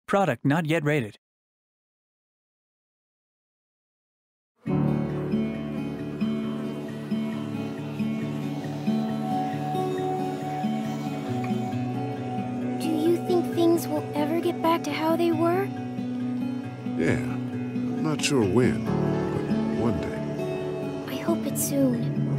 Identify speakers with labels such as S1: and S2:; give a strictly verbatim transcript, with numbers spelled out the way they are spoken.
S1: Product not yet rated.
S2: Do you think things will ever get back to how they were?
S3: Yeah. I'm not sure when, but one day.
S2: I hope it's soon.